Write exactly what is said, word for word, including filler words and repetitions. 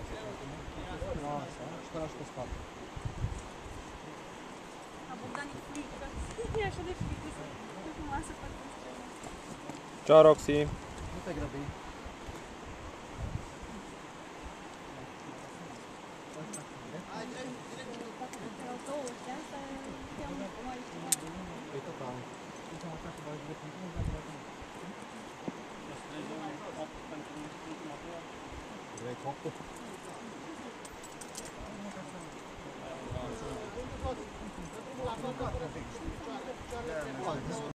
Asta, și te lași pe spate. A Bogdan e frică. E așa de frică să nu masă facă în străină. Ciao, Roxy! Nu te grăbi. Erau două, știi? Asta e un mai ceva. Păi total. Nu s-am așa că v-aș de pentru nu vrei coptul? Vrei coptul?